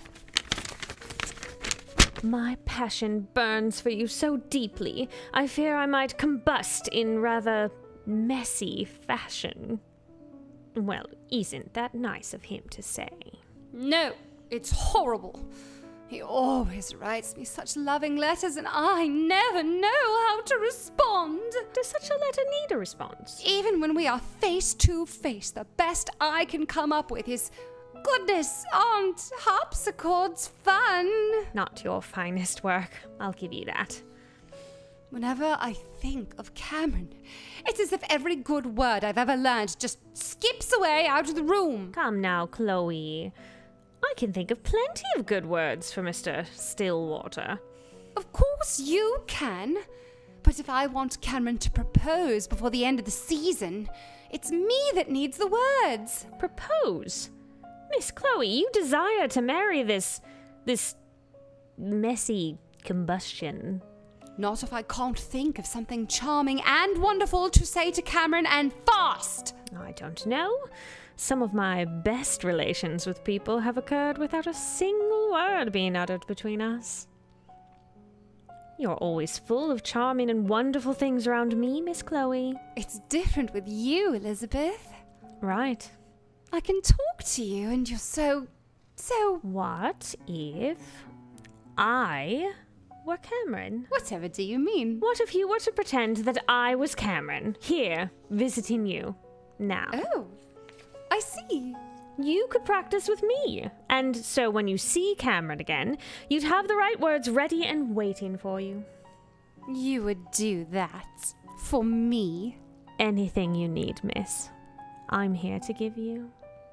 My passion burns for you so deeply, I fear I might combust in rather messy fashion. Well, isn't that nice of him to say? No, it's horrible. He always writes me such loving letters, and I never know how to respond. Does such a letter need a response? Even when we are face to face, the best I can come up with is, goodness, aren't harpsichords fun? Not your finest work, I'll give you that. Whenever I think of Cameron, it's as if every good word I've ever learned just skips away out of the room. Come now, Chloe. I can think of plenty of good words for Mister Stillwater. Of course you can. But if I want Cameron to propose before the end of the season, it's me that needs the words. Propose? Miss Chloe, you desire to marry this... this... messy combustion. Not if I can't think of something charming and wonderful to say to Cameron, and fast. I don't know. Some of my best relations with people have occurred without a single word being uttered between us. You're always full of charming and wonderful things around me, Miss Chloe. It's different with you, Elizabeth. Right. I can talk to you and you're so... so... What if I were Cameron? Whatever do you mean? What if you were to pretend that I was Cameron, here, visiting you, now? Oh, I see. You could practice with me, and so when you see Cameron again, you'd have the right words ready and waiting for you. You would do that for me? Anything you need, miss. I'm here to give you.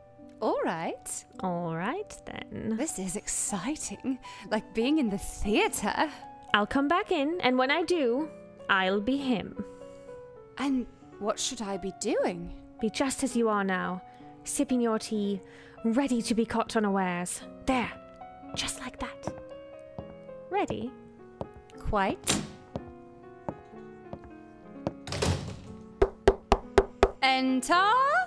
All right. All right, then. This is exciting. Like being in the theater. I'll come back in, and when I do, I'll be him. And what should I be doing? Be just as you are now, sipping your tea, ready to be caught unawares. There, just like that. Ready? Quite. Enter?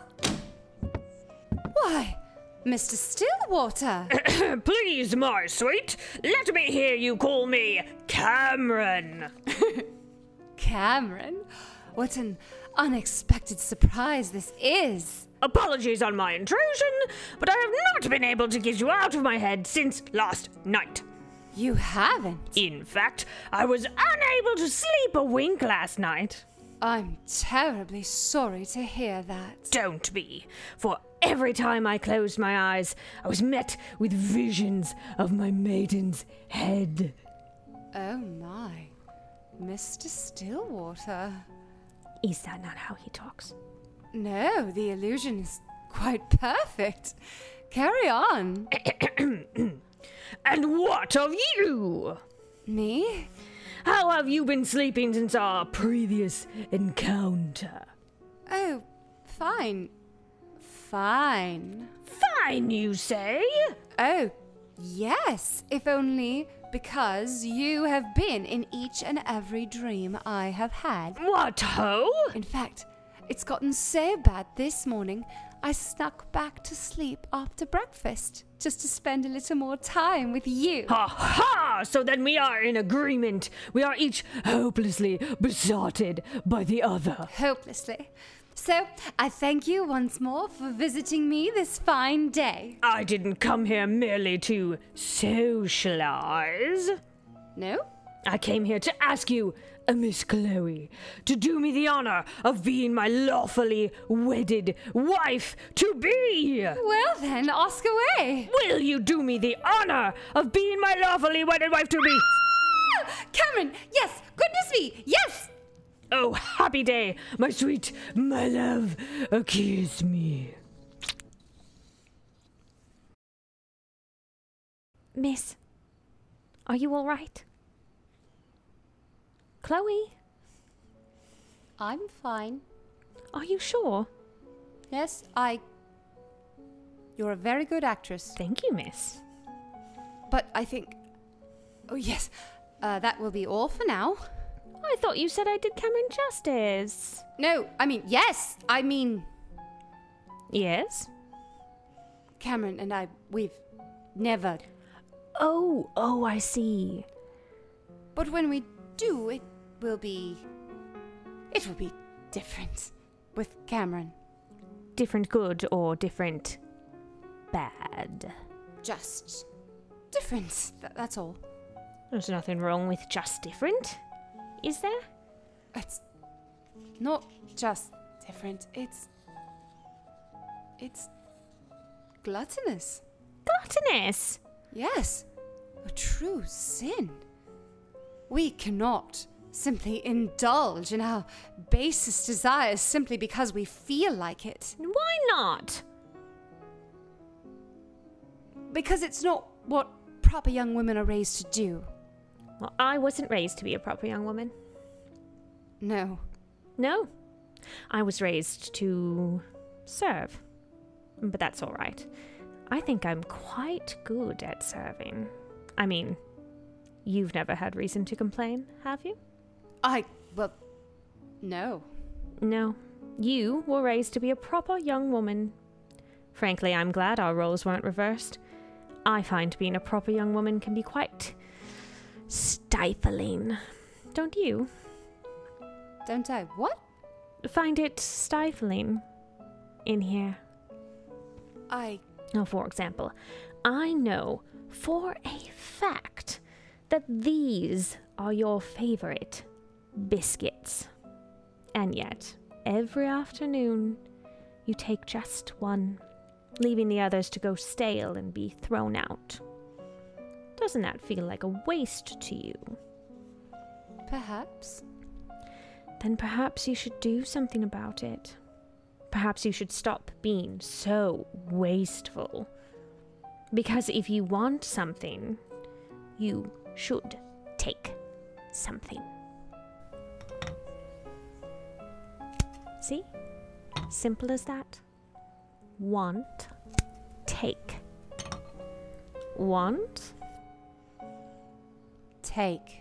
Why, Mister Stillwater. Please, my sweet, let me hear you call me Cameron. Cameron? What an unexpected surprise this is. Apologies on my intrusion, but I have not been able to get you out of my head since last night. You haven't? In fact, I was unable to sleep a wink last night. I'm terribly sorry to hear that. Don't be, for every time I closed my eyes, I was met with visions of my maiden's head. Oh my, Mister Stillwater. Is that not how he talks? No, the illusion is quite perfect. Carry on. And what of you? Me? How have you been sleeping since our previous encounter? Oh, fine. Fine. Fine, you say? Oh, yes, if only because you have been in each and every dream I have had. What ho? In fact, it's gotten so bad this morning, I snuck back to sleep after breakfast, just to spend a little more time with you. Ha ha! So then we are in agreement. We are each hopelessly besotted by the other. Hopelessly. So, I thank you once more for visiting me this fine day. I didn't come here merely to socialize. No? I came here to ask you, uh, Miss Chloe, to do me the honor of being my lawfully wedded wife-to-be. Well then, ask away. Will you do me the honor of being my lawfully wedded wife-to-be? Ah! Cameron, yes! Goodness me, yes! Oh, happy day, my sweet, my love, uh, kiss me. Miss, are you all right? Chloe? I'm fine. Are you sure? Yes, I... You're a very good actress. Thank you, miss. But I think... Oh, yes. Uh, that will be all for now. I thought you said I did Cameron justice. No, I mean, yes. I mean... Yes? Cameron and I, we've never... Oh, oh, I see. But when we do, it will be... It will be different with Cameron. Different good or different bad? Just different, Th- that's all. There's nothing wrong with just different, is there? It's not just different, it's... It's gluttonous. Gluttonous? Yes, a true sin. We cannot simply indulge in our basest desires simply because we feel like it. Why not? Because it's not what proper young women are raised to do. Well, I wasn't raised to be a proper young woman. No. No. I was raised to serve. But that's all right. I think I'm quite good at serving. I mean, you've never had reason to complain, have you? I, well, no. No. You were raised to be a proper young woman. Frankly, I'm glad our roles weren't reversed. I find being a proper young woman can be quite stifling. Don't you? Don't I what? Find it stifling in here. I... Now, for example, I know for a fact that these are your favorite biscuits. And yet, every afternoon, you take just one, leaving the others to go stale and be thrown out. Doesn't that feel like a waste to you? Perhaps. Then perhaps you should do something about it. perhaps you should stop being so wasteful. Because if you want something, you should take something. See? Simple as that. Want, take. Want, take.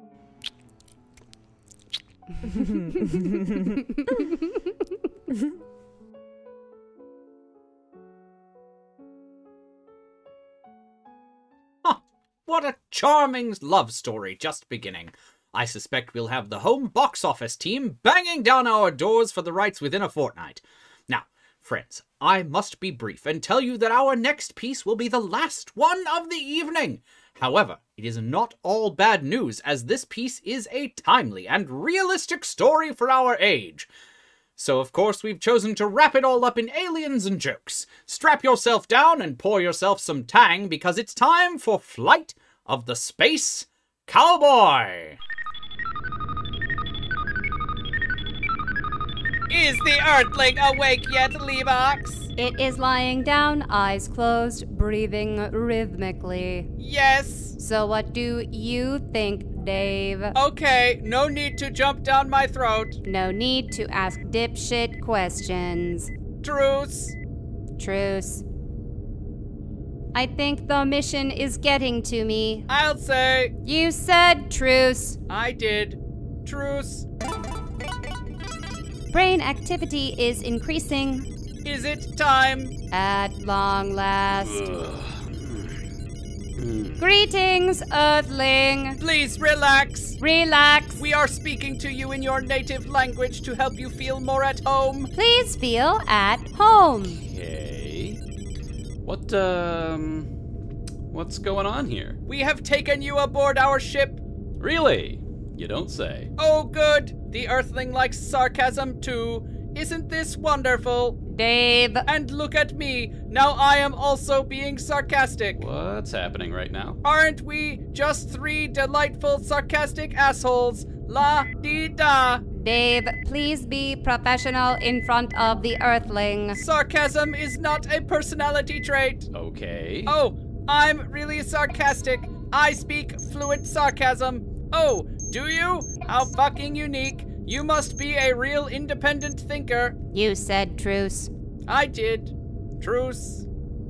Huh, what a charming love story just beginning. I suspect we'll have the home box office team banging down our doors for the rights within a fortnight. Now, friends, I must be brief and tell you that our next piece will be the last one of the evening. However, it is not all bad news, as this piece is a timely and realistic story for our age. So, of course, we've chosen to wrap it all up in aliens and jokes. Strap yourself down and pour yourself some Tang, because it's time for Flight of the Space Cowboy. Is the Earthling awake yet, Levox? It is lying down, eyes closed, breathing rhythmically. Yes. So what do you think, Dave? Okay, no need to jump down my throat. No need to ask dipshit questions. Truce. Truce. I think the mission is getting to me. I'll say. You said truce. I did. Truce. Brain activity is increasing. Is it time? At long last. Greetings, Earthling. Please relax. Relax. We are speaking to you in your native language to help you feel more at home. Please feel at home. Okay. What, um... what's going on here? We have taken you aboard our ship. Really? You don't say. Oh, good. The Earthling likes sarcasm, too. Isn't this wonderful? Dave. And look at me. Now I am also being sarcastic. What's happening right now? Aren't we just three delightful sarcastic assholes? La-dee-da. Dave, please be professional in front of the Earthling. Sarcasm is not a personality trait. Okay. Oh, I'm really sarcastic. I speak fluent sarcasm. Oh, do you? How fucking unique. You must be a real independent thinker. You said truce. I did. Truce.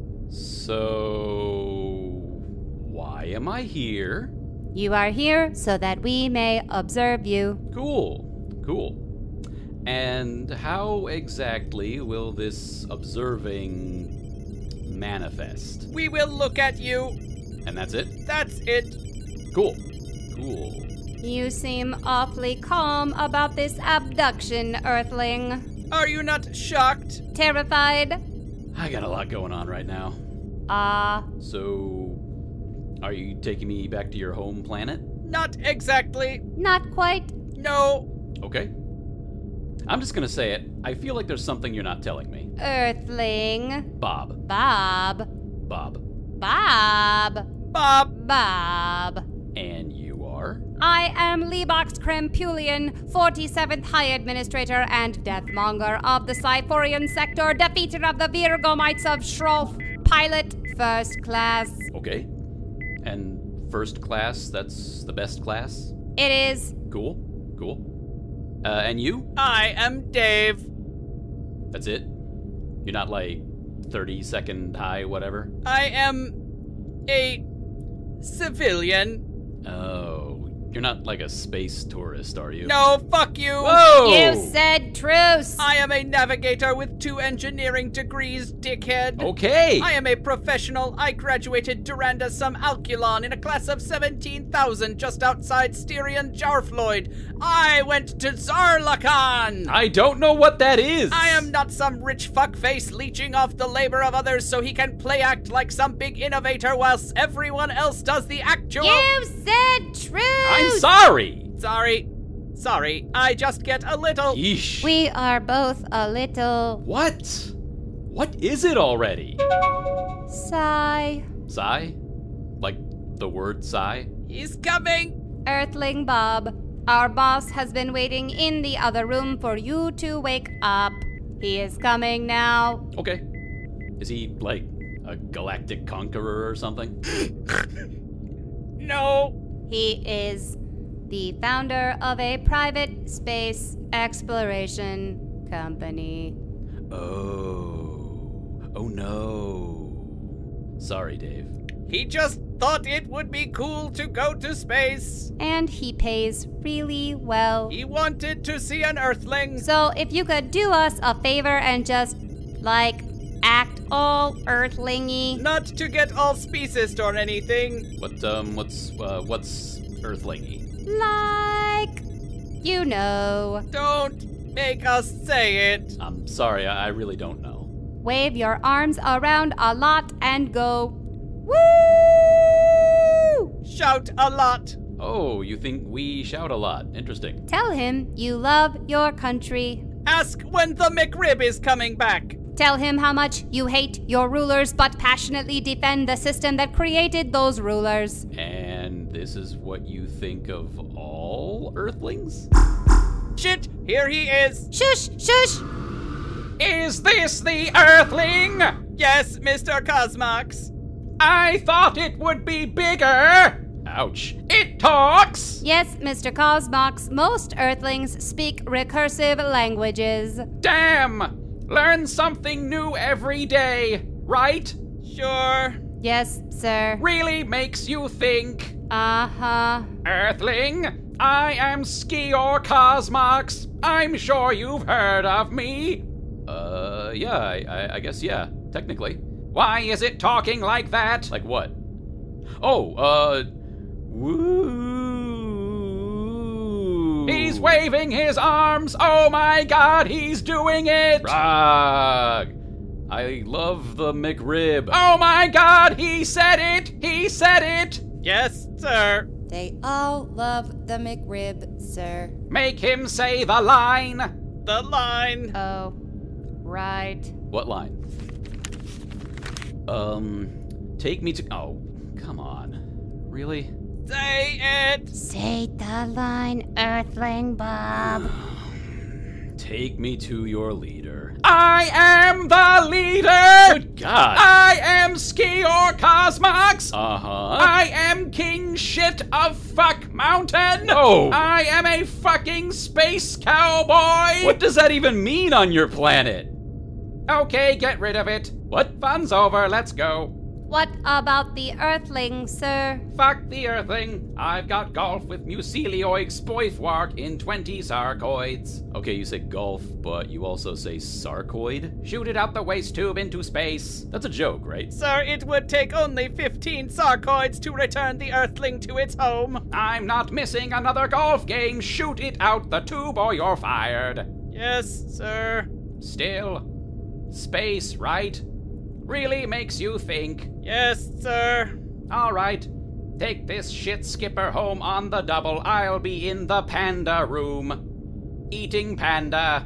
So... why am I here? You are here so that we may observe you. Cool. Cool. And how exactly will this observing manifest? We will look at you. And that's it? That's it. Cool. Cool. You seem awfully calm about this abduction, Earthling. Are you not shocked? Terrified? I got a lot going on right now. Ah. Uh, so, are you taking me back to your home planet? Not exactly. Not quite. No. Okay. I'm just gonna say it. I feel like there's something you're not telling me. Earthling. Bob. Bob. Bob. Bob. Bob. Bob. And you are? I am Levox Crempulian, forty-seventh High Administrator and Deathmonger of the Cyphorian Sector, defeater of the Virgomites of Shrolf, pilot first class. Okay. And first class, that's the best class? It is. Cool. Cool. Uh, and you? I am Dave. That's it? You're not like thirty second high, whatever? I am a civilian. Oh, you're not like a space tourist, are you? No, fuck you. Whoa! You said truce. I am a navigator with two engineering degrees, dickhead. Okay. I am a professional. I graduated Duranda Sum Alculon in a class of seventeen thousand just outside Styrian Jarfloyd. I went to Zarlakan. I don't know what that is. I am not some rich fuckface leeching off the labor of others so he can play act like some big innovator whilst everyone else does the actual... You said truce. I'm sorry. Sorry. Sorry. I just get a little... Yeesh. We are both a little... What? What is it already? Sigh. Sigh? Like the word sigh? He's coming. Earthling Bob, our boss has been waiting in the other room for you to wake up. He is coming now. Okay. Is he, like, a galactic conqueror or something? No! He is the founder of a private space exploration company. Oh. Oh no. Sorry, Dave. He just thought it would be cool to go to space. And he pays really well. He wanted to see an Earthling. So if you could do us a favor and just, like, act all Earthlingy. Not to get all speciest or anything. What, um, what's, uh, what's Earthlingy? Like, you know. Don't make us say it. I'm sorry, I, I really don't know. Wave your arms around a lot and go, woo! Shout a lot. Oh, you think we shout a lot. Interesting. Tell him you love your country. Ask when the McRib is coming back. Tell him how much you hate your rulers but passionately defend the system that created those rulers. And this is what you think of all Earthlings? Shit, here he is. Shush, shush. Is this the Earthling? Yes, Mister Cosmox. I thought it would be bigger. Ouch. It talks. Yes, Mister Cosmox, most Earthlings speak recursive languages. Damn! Learn something new every day, right? Sure. Yes, sir. Really makes you think. Uh-huh. Earthling, I am Skior Cosmox. I'm sure you've heard of me. Uh, yeah, I, I, I guess, yeah, technically. Why is it talking like that? Like what? Oh, uh, woo. He's waving his arms. Oh my god, he's doing it. Rog. I love the McRib. Oh my god, he said it. He said it. Yes, sir. They all love the McRib, sir. Make him say the line. The line. Oh, right. What line? Um, take me to... Oh, come on. Really? Say it! Say the line, Earthling Bob. Take me to your leader. I am the leader! Good God! I am Skior Cosmox! Uh-huh. I am King Shit of Fuck Mountain! No! I am a fucking space cowboy! What does that even mean on your planet? Okay, get rid of it. What? Fun's over, let's go. What about the Earthling, sir? Fuck the Earthling. I've got golf with Mucilioid Spoithwark in twenty sarcoids. Okay, you say golf, but you also say sarcoid? Shoot it out the waste tube into space. That's a joke, right? Sir, it would take only fifteen sarcoids to return the Earthling to its home. I'm not missing another golf game. Shoot it out the tube or you're fired. Yes, sir. Still, space, right? Really makes you think. Yes, sir. All right. Take this shit skipper home on the double. I'll be in the panda room. Eating panda.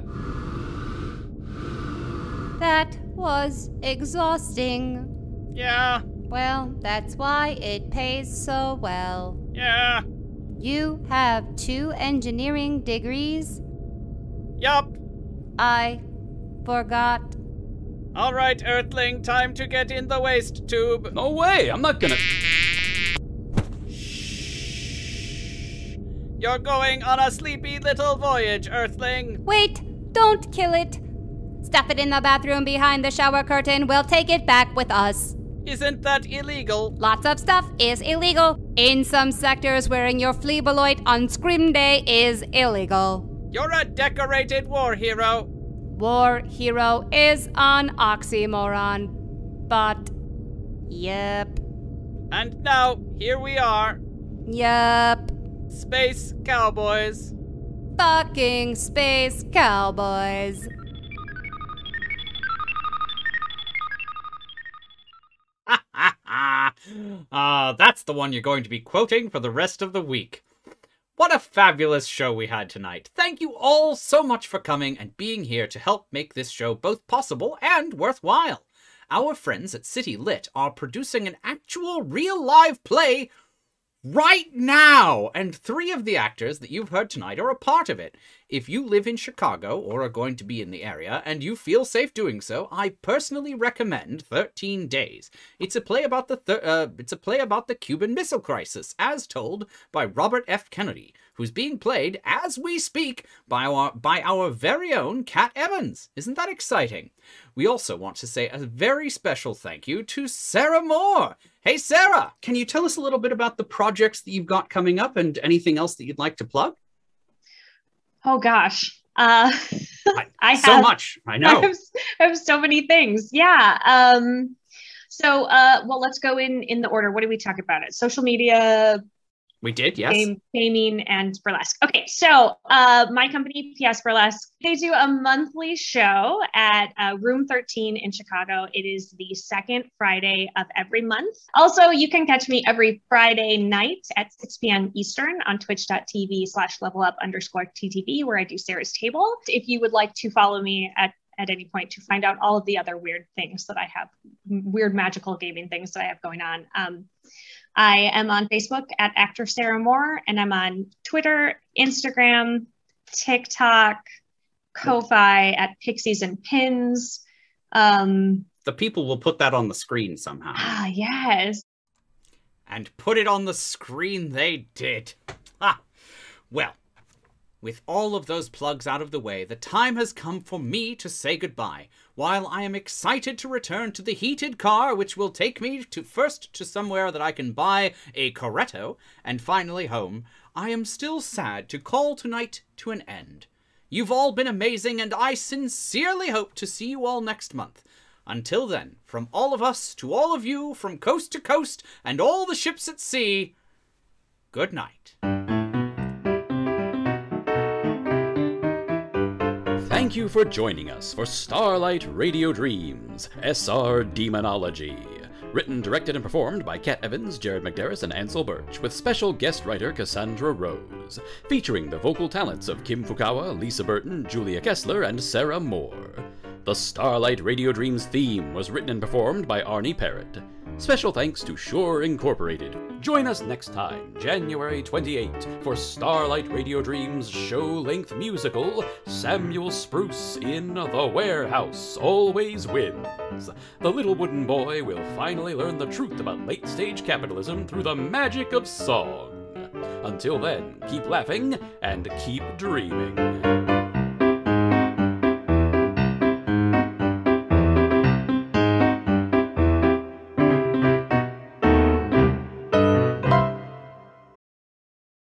That was exhausting. Yeah. Well, that's why it pays so well. Yeah. You have two engineering degrees? Yup. I forgot. All right, Earthling, time to get in the waste tube. No way, I'm not gonna... Shh. You're going on a sleepy little voyage, Earthling. Wait, don't kill it. Stuff it in the bathroom behind the shower curtain. We'll take it back with us. Isn't that illegal? Lots of stuff is illegal. In some sectors, wearing your fleaboloid on Scream Day is illegal. You're a decorated war hero. War hero is an oxymoron, but yep. And now, here we are. Yep. Space cowboys. Fucking space cowboys. Ah, uh, that's the one you're going to be quoting for the rest of the week. What a fabulous show we had tonight. Thank you all so much for coming and being here to help make this show both possible and worthwhile. Our friends at City Lit are producing an actual real live play right now! And three of the actors that you've heard tonight are a part of it. If you live in Chicago or are going to be in the area and you feel safe doing so, I personally recommend thirteen days. It's a play about the thir- uh, it's a play about the Cuban Missile Crisis, as told by Robert F. Kennedy, who's being played as we speak by our by our very own Kat Evans. Isn't that exciting? We also want to say a very special thank you to Sarah Moore. Hey, Sarah, can you tell us a little bit about the projects that you've got coming up and anything else that you'd like to plug? Oh, gosh. Uh, I, I so have, much. I know. I have, I have so many things. Yeah. Um, so, uh, well, let's go in, in the order. What did we talk about? It social media, We did, yes. Game, gaming and burlesque. Okay, so uh, my company, P S Burlesque, they do a monthly show at uh, Room thirteen in Chicago. It is the second Friday of every month. Also, you can catch me every Friday night at six p.m. Eastern on twitch.tv slash level up underscore TTV, where I do Sarah's Table. If you would like to follow me at at any point to find out all of the other weird things that I have, weird magical gaming things that I have going on. Um, I am on Facebook at Actor Sarah Moore, and I'm on Twitter, Instagram, TikTok, Ko-Fi at Pixies and Pins. Um, the people will put that on the screen somehow. Ah, yes. And put it on the screen they did. Ah, well, with all of those plugs out of the way, the time has come for me to say goodbye. While I am excited to return to the heated car, which will take me to first to somewhere that I can buy a Corretto, and finally home, I am still sad to call tonight to an end. You've all been amazing, and I sincerely hope to see you all next month. Until then, from all of us to all of you, from coast to coast, and all the ships at sea, good night. Thank you for joining us for Starlight Radio Dreams, S R Demonology. Written, directed, and performed by Kat Evans, Jared McDarris, and Ansel Birch, with special guest writer Cassandra Rose. Featuring the vocal talents of Kim Fukawa, Lisa Burton, Julia Kessler, and Sarah Moore. The Starlight Radio Dreams theme was written and performed by Arnie Parrott. Special thanks to Shore Incorporated. Join us next time, January twenty-eighth, for Starlight Radio Dreams' show-length musical, Samuel Spruce in The Warehouse Always Wins. The little wooden boy will finally learn the truth about late-stage capitalism through the magic of song. Until then, keep laughing and keep dreaming.